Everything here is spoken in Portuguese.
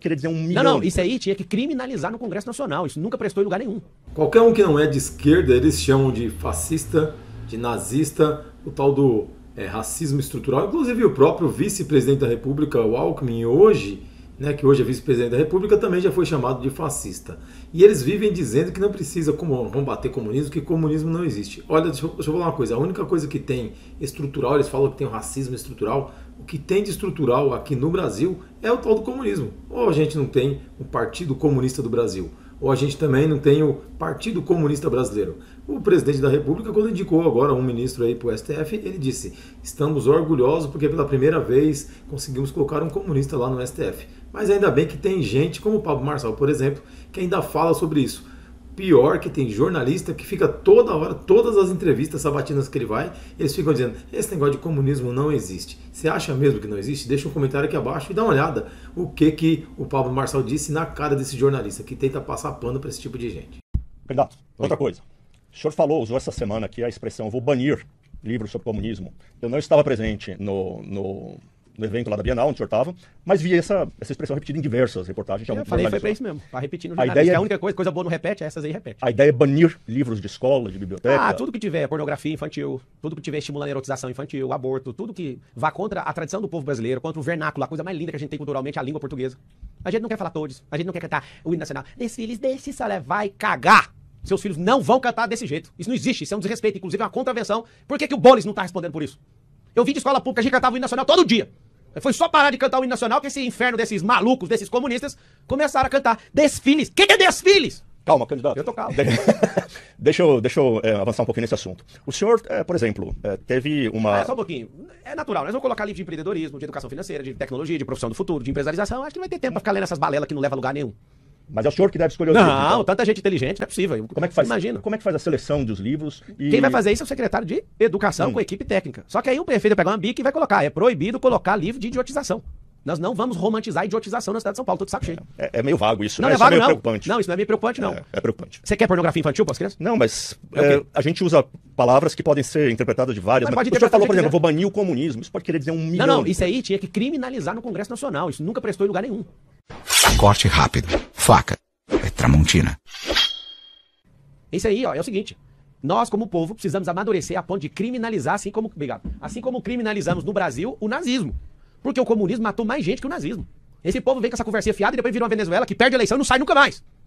querer dizer 1 milhão. Não, isso aí tinha que criminalizar no Congresso Nacional. Isso nunca prestou em lugar nenhum. Qualquer um que não é de esquerda, eles chamam de fascista, de nazista, o tal do racismo estrutural. Inclusive o próprio vice-presidente da República, o Alckmin, hoje, né, que hoje é vice-presidente da República, também já foi chamado de fascista. E eles vivem dizendo que não precisa combater comunismo, que comunismo não existe. Olha, deixa eu falar uma coisa. A única coisa que tem estrutural, eles falam que tem o racismo estrutural, o que tem de estrutural aqui no Brasil é o tal do comunismo. Ou a gente não tem o Partido Comunista do Brasil, ou a gente também não tem o Partido Comunista Brasileiro. O presidente da República, quando indicou agora um ministro aí para o STF, ele disse: estamos orgulhosos porque pela primeira vez conseguimos colocar um comunista lá no STF. Mas ainda bem que tem gente, como o Pablo Marçal, por exemplo, que ainda fala sobre isso. Pior que tem jornalista que fica toda hora, todas as entrevistas sabatinas que ele vai, eles ficam dizendo: esse negócio de comunismo não existe. Você acha mesmo que não existe? Deixa um comentário aqui abaixo e dá uma olhada o que o Pablo Marçal disse na cara desse jornalista que tenta passar pano para esse tipo de gente. Candidato, outra coisa. O senhor usou essa semana aqui a expressão vou banir livros sobre comunismo. Eu não estava presente no evento lá da Bienal, onde o senhor estava, mas vi essa expressão repetida em diversas reportagens. Eu falei, foi pra isso mesmo, pra repetir no jornal. Ideia a única coisa boa não repete, essas aí repete. A ideia é banir livros de escola, de biblioteca? Tudo que tiver pornografia infantil, tudo que tiver estimulando a erotização infantil, aborto, tudo que vá contra a tradição do povo brasileiro, contra o vernáculo, a coisa mais linda que a gente tem culturalmente, a língua portuguesa. A gente não quer falar todos, a gente não quer cantar o hino nacional. Desfiles desse só vai cagar. Seus filhos não vão cantar desse jeito. Isso não existe, isso é um desrespeito, inclusive é uma contravenção. Por que o Bolis não tá respondendo por isso? Eu vim de escola pública, a gente cantava o hino nacional todo dia. Foi só parar de cantar o hino nacional que esse inferno desses malucos, desses comunistas, começaram a cantar desfiles. O que é desfiles? Calma, candidato. Eu tô calmo. Deixa eu avançar um pouquinho nesse assunto. O senhor, por exemplo, teve uma... Só um pouquinho. É natural. Nós vamos colocar livro de empreendedorismo, de educação financeira, de tecnologia, de profissão do futuro, de empresarização. Acho que não vai ter tempo pra ficar lendo essas balelas que não levam a lugar nenhum. Mas é o senhor que deve escolher os livros. Não, tanta gente inteligente, não é possível. Como é que faz? Imagina. Como é que faz a seleção dos livros? Quem vai fazer isso é o secretário de Educação com equipe técnica. Só que aí o prefeito vai pegar uma bica e vai colocar: é proibido colocar livro de idiotização. Nós não vamos romantizar a idiotização na cidade de São Paulo, tô de saco cheio. É meio vago isso, não, né? Não é vago, meio não. Preocupante. Não, isso não é meio preocupante, não. É preocupante. Você quer pornografia infantil para as crianças? Não, mas a gente usa palavras que podem ser interpretadas de várias maneiras. O senhor falou, por exemplo, vou banir o comunismo. Isso pode querer dizer 1 milhão. Não, isso aí tinha que criminalizar no Congresso Nacional. Isso nunca prestou em lugar nenhum. Corte rápido. Faca. É Tramontina. Isso aí, ó, é o seguinte. Nós, como povo, precisamos amadurecer a ponto de criminalizar, assim como criminalizamos no Brasil o nazismo. Porque o comunismo matou mais gente que o nazismo. Esse povo vem com essa conversinha fiada e depois vira uma Venezuela que perde a eleição e não sai nunca mais.